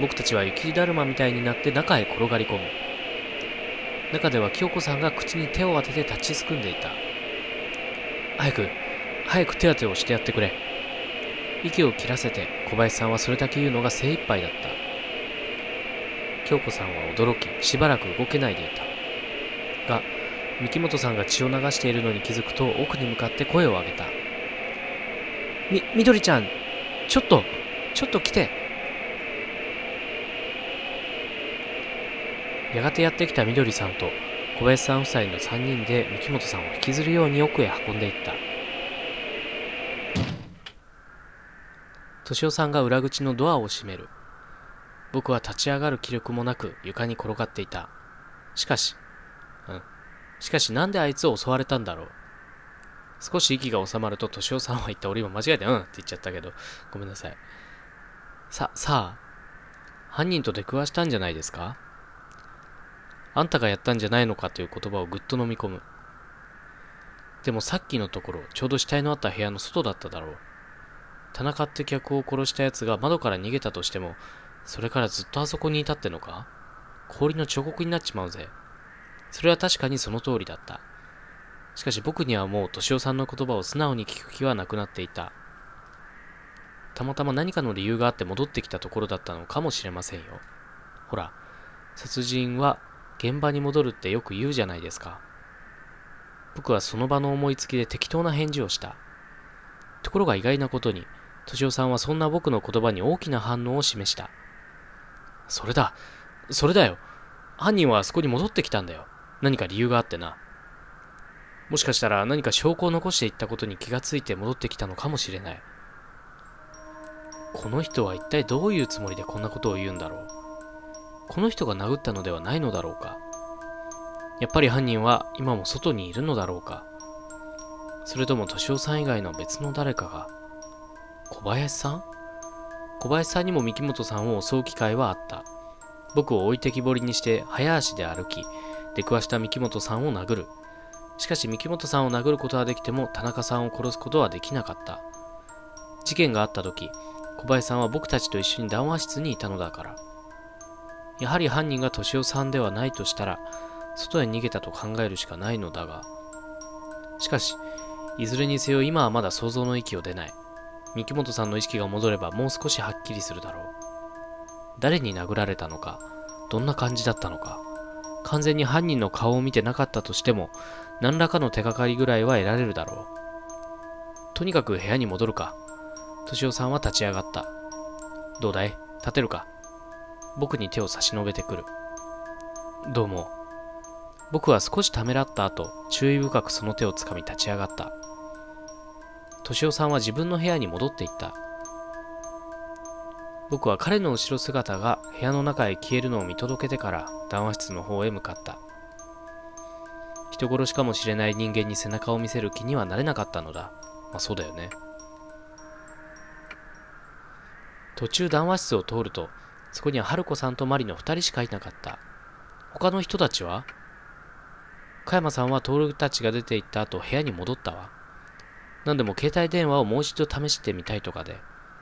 僕たちは雪だるまみたいになって中へ転がり込む。中では京子さんが口に手を当てて立ちすくんでいた。早く手当てをしてやってくれ。息を切らせて小林さんはそれだけ言うのが精一杯だった。京子さんは驚き、しばらく動けないでいた。が、三木本さんが血を流しているのに気づくと奥に向かって声を上げた。みどりちゃん、ちょっと来て。やがてやってきたみどりさんと小林さん夫妻の3人で三木本さんを引きずるように奥へ運んでいった。敏夫さんが裏口のドアを閉める。僕は立ち上がる気力もなく床に転がっていた。しかしなんであいつを襲われたんだろう。少し息が収まると敏夫さんは言った。俺今間違えてって言っちゃったけど、ごめんなさい。さあ、犯人と出くわしたんじゃないですか？あんたがやったんじゃないのかという言葉をぐっと飲み込む。でもさっきのところ、ちょうど死体のあった部屋の外だっただろう。田中って客を殺した奴が窓から逃げたとしても、それからずっとあそこにいたってのか？氷の彫刻になっちまうぜ。それは確かにその通りだった。しかし僕にはもう敏夫さんの言葉を素直に聞く気はなくなっていた。たまたま何かの理由があって戻ってきたところだったのかもしれませんよ。ほら、殺人は現場に戻るってよく言うじゃないですか。僕はその場の思いつきで適当な返事をした。ところが意外なことに、敏夫さんはそんな僕の言葉に大きな反応を示した。それだよ。犯人はあそこに戻ってきたんだよ。何か理由があってな。もしかしたら何か証拠を残していったことに気がついて戻ってきたのかもしれない。この人は一体どういうつもりでこんなことを言うんだろう。この人が殴ったのではないのだろうか。やっぱり犯人は今も外にいるのだろうか。それとも敏夫さん以外の別の誰かが。小林さんにも三木本さんを襲う機会はあった。僕を置いてきぼりにして早足で歩き、出くわした三木本さんを殴る。しかし三木本さんを殴ることはできても田中さんを殺すことはできなかった。事件があった時、小林さんは僕たちと一緒に談話室にいたのだから。やはり犯人が敏夫さんではないとしたら、外へ逃げたと考えるしかないのだが。しかし、いずれにせよ今はまだ想像の域を出ない。三木本さんの意識が戻ればもう少しはっきりするだろう。誰に殴られたのか、どんな感じだったのか、完全に犯人の顔を見てなかったとしても、何らかの手がかりぐらいは得られるだろう。とにかく部屋に戻るか。敏夫さんは立ち上がった。どうだい？立てるか？僕に手を差し伸べてくる。どうも。僕は少しためらった後、注意深くその手をつかみ立ち上がった。敏夫さんは自分の部屋に戻っていった。僕は彼の後ろ姿が部屋の中へ消えるのを見届けてから談話室の方へ向かった。人殺しかもしれない人間に背中を見せる気にはなれなかったのだ。まあそうだよね。途中談話室を通ると、そこには春子さんとマリの2人しかいなかった。他の人たちは？加山さんは徹たちが出て行った後部屋に戻ったわ。何でも携帯電話をもう一度試してみたいとかで。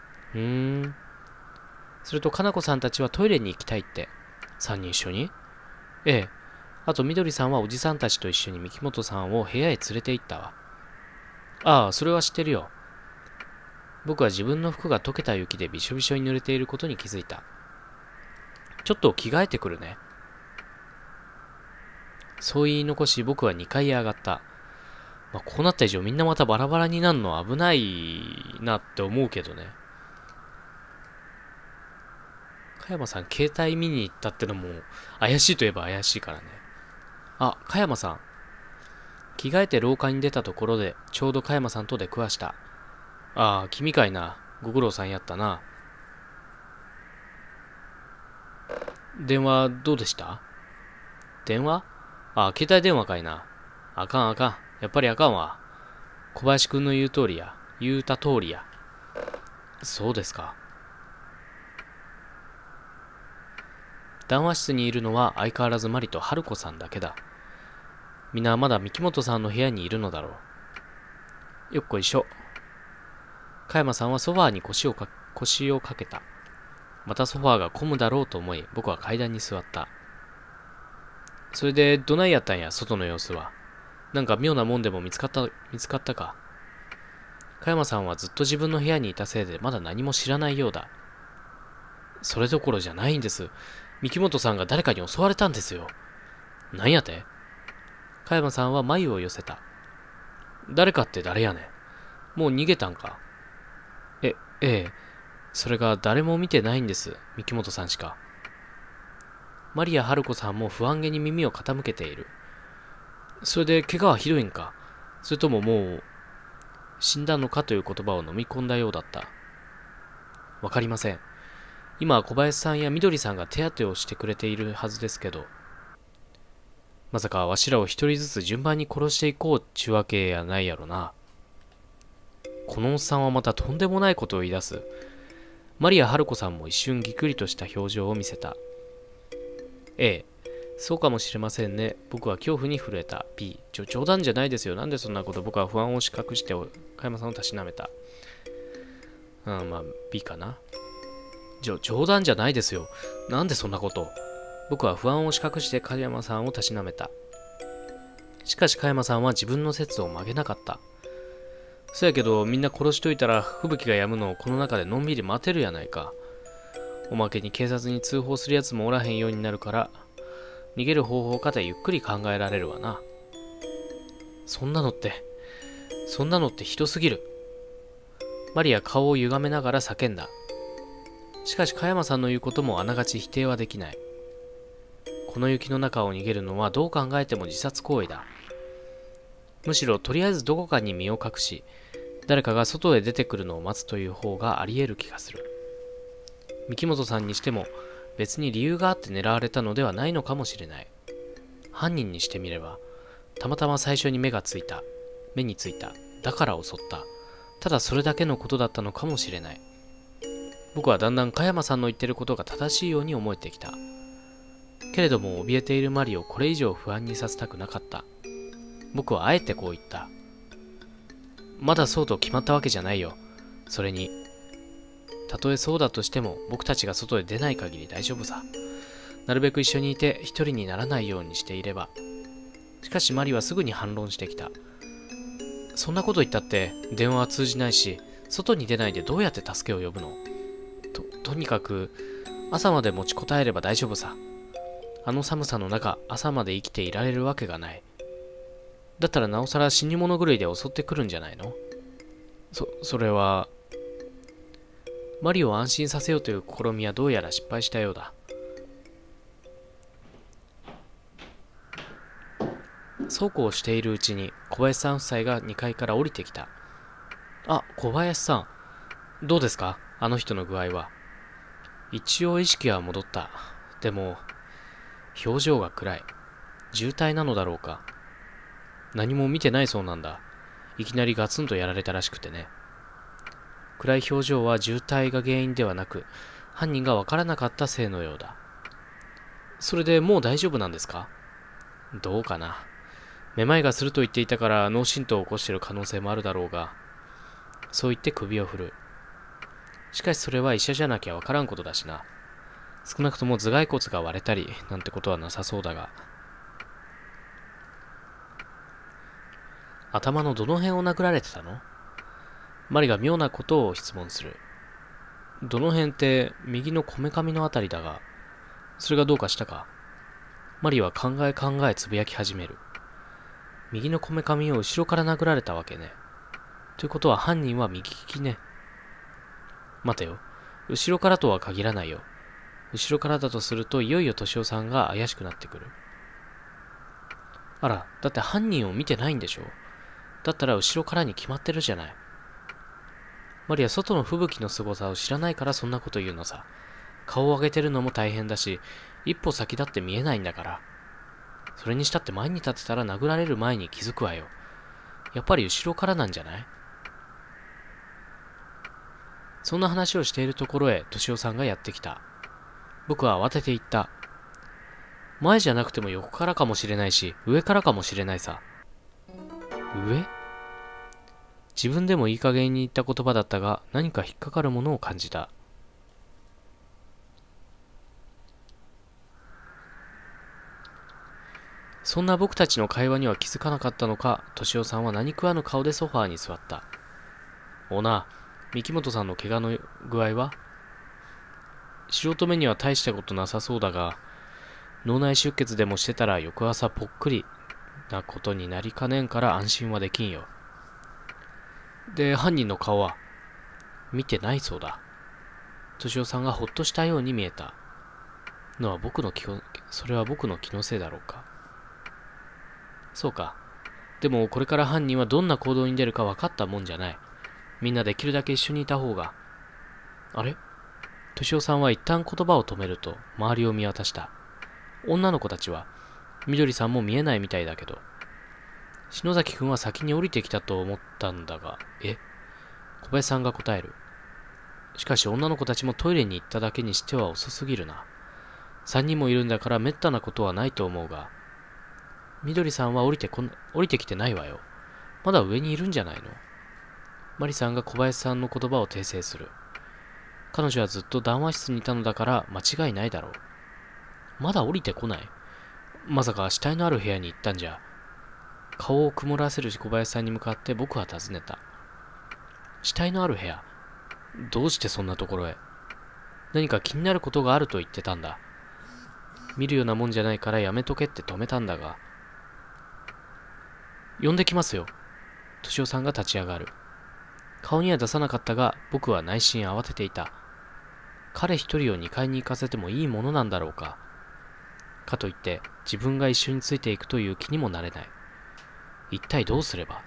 それとかなこさんたちはトイレに行きたいって。3人一緒に？ええ。あとみどりさんはおじさんたちと一緒に三木本さんを部屋へ連れて行ったわ。ああ、それは知ってるよ。僕は自分の服が溶けた雪でびしょびしょに濡れていることに気づいた。ちょっと着替えてくるね。そう言い残し僕は2階へ上がった。こうなった以上みんなまたバラバラになるのは危ないなって思うけどね。加山さん携帯見に行ったってのも怪しいといえば怪しいからね。あ、加山さん。着替えて廊下に出たところでちょうど加山さんと出くわした。ああ、君かいな。ご苦労さんやったな。電話どうでした？電話？ああ、携帯電話かいな。あかん。やっぱりあかんわ。小林くんの言うた通りや。そうですか。談話室にいるのは相変わらずマリと春子さんだけだ。みんなまだ三木本さんの部屋にいるのだろう。よっこいしょ。加山さんはソファーに腰をかけた。 またソファーが混むだろうと思い、僕は階段に座った。それで、どないやったんや、外の様子は。なんか妙なもんでも見つかったか。加山さんはずっと自分の部屋にいたせいでまだ何も知らないようだ。それどころじゃないんです。三木本さんが誰かに襲われたんですよ。なんやて？加山さんは眉を寄せた。誰かって誰やねん。もう逃げたんか？ええ。それが誰も見てないんです。三木本さんしか。マリア春子さんも不安げに耳を傾けている。それで怪我はひどいんか？それとももう死んだのかという言葉を飲み込んだようだった。わかりません。今は小林さんやみどりさんが手当てをしてくれているはずですけど、まさかわしらを一人ずつ順番に殺していこうっちゅうわけやないやろな。このおっさんはまたとんでもないことを言い出す。マリア春子さんも一瞬ぎくりとした表情を見せた。ええ、そうかもしれませんね。僕は恐怖に震えた。B、冗談じゃないですよ。なんでそんなこと？僕は不安を押し隠して加山さんをたしなめた。まあ B かな。冗談じゃないですよ。なんでそんなこと？僕は不安を押し隠して加山さんをたしなめた。しかし加山さんは自分の説を曲げなかった。そやけどみんな殺しといたら吹雪が止むのをこの中でのんびり待てるやないか。おまけに警察に通報するやつもおらへんようになるから逃げる方法かてゆっくり考えられるわな。そんなのってひどすぎる。マリア顔を歪めながら叫んだ。しかし加山さんの言うこともあながち否定はできない。この雪の中を逃げるのはどう考えても自殺行為だ。むしろとりあえずどこかに身を隠し、誰かが外へ出てくるのを待つという方があり得る気がする。三木本さんにしても別に理由があって狙われたのではないのかもしれない。犯人にしてみれば、たまたま最初に目についた。だから襲った。ただそれだけのことだったのかもしれない。僕はだんだん加山さんの言ってることが正しいように思えてきた。けれども怯えているマリをこれ以上不安にさせたくなかった。僕はあえてこう言った。まだそうと決まったわけじゃないよ。それに、たとえそうだとしても僕たちが外へ出ない限り大丈夫さ。なるべく一緒にいて一人にならないようにしていれば。しかしマリはすぐに反論してきた。そんなこと言ったって電話は通じないし、外に出ないでどうやって助けを呼ぶの？とにかく朝まで持ちこたえれば大丈夫さ。あの寒さの中、朝まで生きていられるわけがない。だったらなおさら死に物狂いで襲ってくるんじゃないの？それは。マリを安心させようという試みはどうやら失敗したようだ。そうこうしているうちに小林さん夫妻が2階から降りてきた。あ、小林さん。どうですか？あの人の具合は。一応意識は戻った。でも、表情が暗い。渋滞なのだろうか。何も見てないそうなんだ。いきなりガツンとやられたらしくてね。暗い表情は渋滞が原因ではなく、犯人がわからなかったせいのようだ。それでもう大丈夫なんですか？どうかな。めまいがすると言っていたから脳震盪を起こしている可能性もあるだろうが、そう言って首を振る。しかしそれは医者じゃなきゃわからんことだしな。少なくとも頭蓋骨が割れたりなんてことはなさそうだが。頭のどの辺を殴られてたの？マリが妙なことを質問する。どの辺って右のこめかみのあたりだが、それがどうかしたか？マリは考えつぶやき始める。右のこめかみを後ろから殴られたわけね。ということは犯人は右利きね。待てよ。後ろからとは限らないよ。後ろからだとするといよいよ敏夫さんが怪しくなってくる。あら、だって犯人を見てないんでしょ？だったら後ろからに決まってるじゃない。マリは外の吹雪の凄さを知らないからそんなこと言うのさ。顔を上げてるのも大変だし、一歩先だって見えないんだから。それにしたって前に立てたら殴られる前に気づくわよ。やっぱり後ろからなんじゃない？そんな話をしているところへ敏夫さんがやってきた。僕は慌てて言った。前じゃなくても横からかもしれないし、上からかもしれないさ。上？自分でもいい加減に言った言葉だったが、何か引っかかるものを感じた。 そんな僕たちの会話には気づかなかったのか、敏夫さんは何食わぬ顔でソファーに座った。オーナー、三木本さんの怪我の具合は？素人目には大したことなさそうだが、脳内出血でもしてたら翌朝ぽっくりなことになりかねんから安心はできんよ。で、犯人の顔は？見てないそうだ。敏夫さんがほっとしたように見えた。それは僕の気のせいだろうか。そうか。でもこれから犯人はどんな行動に出るか分かったもんじゃない。みんなできるだけ一緒にいた方が。あれ？敏夫さんは一旦言葉を止めると周りを見渡した。女の子たちは、みどりさんも見えないみたいだけど。篠崎くんは先に降りてきたと思ったんだが、小林さんが答える。しかし女の子たちもトイレに行っただけにしては遅すぎるな。3人もいるんだからめったなことはないと思うが。みどりさんは降りてきてないわよ。まだ上にいるんじゃないの？マリさんが小林さんの言葉を訂正する。彼女はずっと談話室にいたのだから間違いないだろう。まだ降りてこない？まさか死体のある部屋に行ったんじゃ。顔を曇らせる小林さんに向かって僕は尋ねた。死体のある部屋？どうしてそんなところへ？何か気になることがあると言ってたんだ。見るようなもんじゃないからやめとけって止めたんだが。呼んできますよ。敏夫さんが立ち上がる。顔には出さなかったが、僕は内心慌てていた。彼一人を2階に行かせてもいいものなんだろうか。かといって、自分が一緒についていくという気にもなれない。一体どうすれば。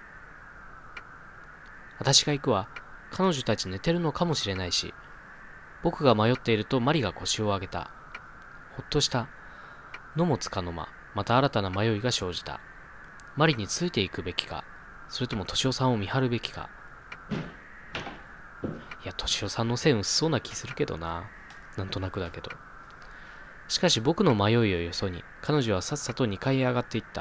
私が行くわ。彼女たち寝てるのかもしれないし。僕が迷っているとマリが腰を上げた。ほっとした。のもつかの間、また新たな迷いが生じた。マリについていくべきか、それとも敏夫さんを見張るべきか。いや、敏夫さんの線薄そうな気するけどな。なんとなくだけど。しかし僕の迷いをよそに、彼女はさっさと2階へ上がっていった。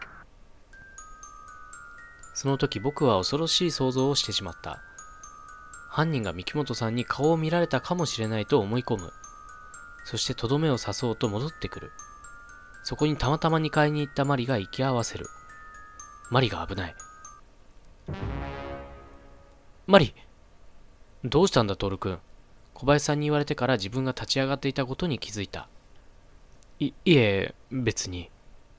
その時僕は恐ろしい想像をしてしまった。犯人が三木本さんに顔を見られたかもしれないと思い込む。そしてとどめを刺そうと戻ってくる。そこにたまたま2階に行ったマリが行き合わせる。マリが危ない。マリ！どうしたんだトール君。小林さんに言われてから自分が立ち上がっていたことに気づいた。いえ、別に。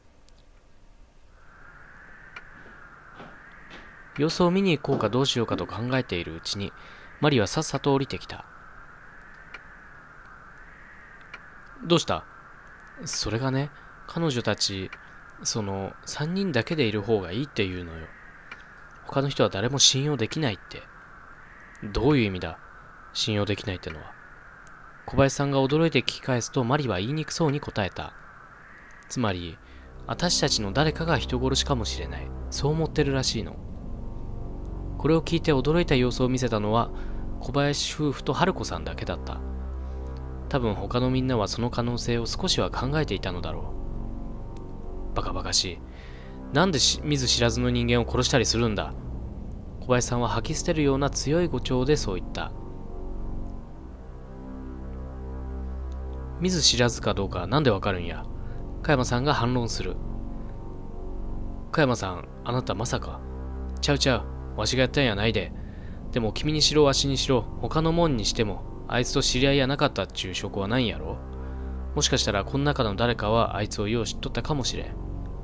様子を見に行こうかどうしようかと考えているうちに、マリはさっさと降りてきた。どうした？それがね、彼女たち、3人だけでいる方がいいって言うのよ。他の人は誰も信用できないって。どういう意味だ？信用できないってのは。小林さんが驚いて聞き返すとマリは言いにくそうに答えた。つまり、私たちの誰かが人殺しかもしれない。そう思ってるらしいの。これを聞いて驚いた様子を見せたのは小林夫婦と春子さんだけだった。多分他のみんなはその可能性を少しは考えていたのだろう。バカバカしい。なんで見ず知らずの人間を殺したりするんだ。小林さんは吐き捨てるような強い語調でそう言った。見ず知らずかどうかなんでわかるんや。加山さんが反論する。加山さん、あなたまさか。ちゃうちゃう、わしがやったんやないで。でも君にしろわしにしろ、他のもんにしても、あいつと知り合いやなかったっちゅう証拠はないんやろ。もしかしたらこの中の誰かはあいつをよう知っとったかもしれん。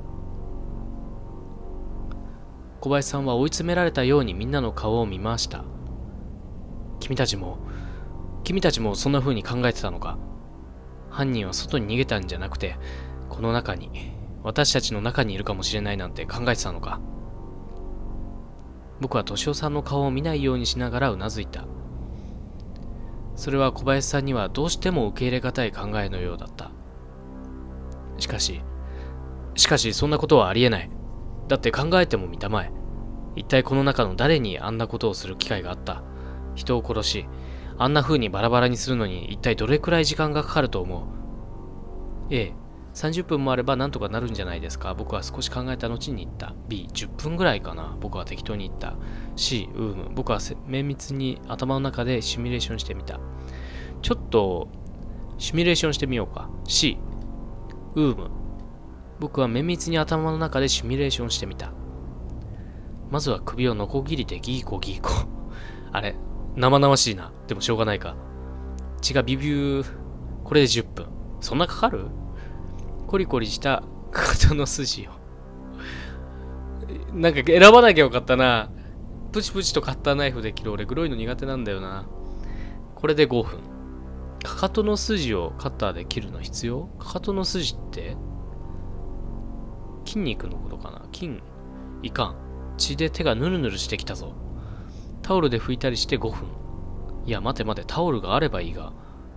小林さんは追い詰められたようにみんなの顔を見回した。君たちもそんな風に考えてたのか。犯人は外に逃げたんじゃなくて、この中に、私たちの中にいるかもしれないなんて考えてたのか。僕は敏夫さんの顔を見ないようにしながらうなずいた。それは小林さんにはどうしても受け入れがたい考えのようだった。しかしそんなことはありえない。だって考えてもみたまえ。一体この中の誰にあんなことをする機会があった。人を殺し、あんな風にバラバラにするのに一体どれくらい時間がかかると思う？30分もあればなんとかなるんじゃないですか。僕は少し考えた後に言った。B、10分ぐらいかな。僕は適当に言った。C、僕は綿密に頭の中でシミュレーションしてみた。ちょっと、シミュレーションしてみようか。C、 僕は綿密に頭の中でシミュレーションしてみた。まずは首をノコギリでギーコギーコ。あれ、生々しいな。でもしょうがないか。血がビビュー。これで10分。そんなかかる？コリコリしたかかとの筋を。なんか選ばなきゃよかったな。プチプチとカッターナイフで切る。俺、黒いの苦手なんだよな。これで5分。かかとの筋をカッターで切るの必要？かかとの筋って筋肉のことかな？いかん。血で手がヌルヌルしてきたぞ。タオルで拭いたりして5分。いや、待て待て、タオルがあればいいが。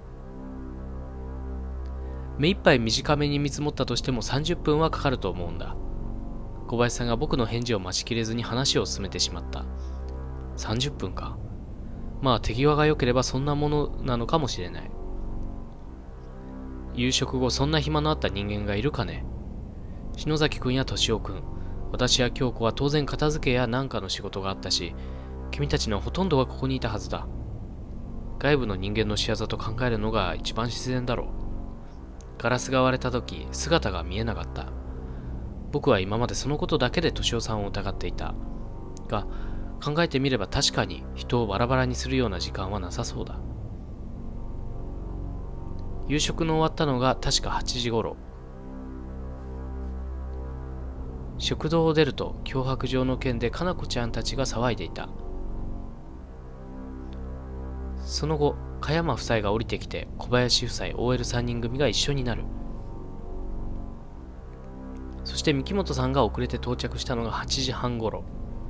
目いっぱい短めに見積もったとしても30分はかかると思うんだ。小林さんが僕の返事を待ちきれずに話を進めてしまった。30分か。まあ手際が良ければそんなものなのかもしれない。夕食後そんな暇のあった人間がいるかね。篠崎くんや敏夫くん、私や京子は当然片付けや何かの仕事があったし、君たちのほとんどがここにいたはずだ。外部の人間の仕業と考えるのが一番自然だろう。ガラスが割れた時、姿が見えなかった。僕は今までそのことだけで敏夫さんを疑っていた。が、考えてみれば確かに人をバラバラにするような時間はなさそうだ。夕食の終わったのが確か8時頃。食堂を出ると脅迫状の件でかなこちゃんたちが騒いでいた。その後、加山夫妻が降りてきて小林夫妻 OL3 人組が一緒になる。そして三木本さんが遅れて到着したのが8時半頃。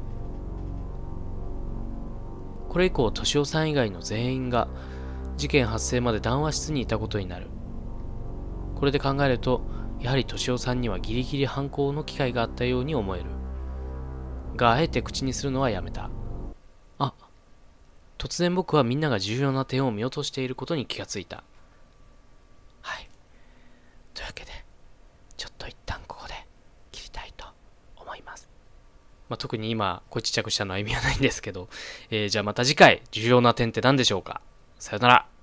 これ以降、敏夫さん以外の全員が事件発生まで談話室にいたことになる。これで考えると、やはり敏夫さんにはギリギリ犯行の機会があったように思える。が、あえて口にするのはやめた。あ、突然僕はみんなが重要な点を見落としていることに気がついた。はい。というわけで、ちょっと一旦ここで切りたいと思います。特に今、こうちっちゃくしたのは意味はないんですけど、じゃあまた次回、重要な点って何でしょうか？さよなら。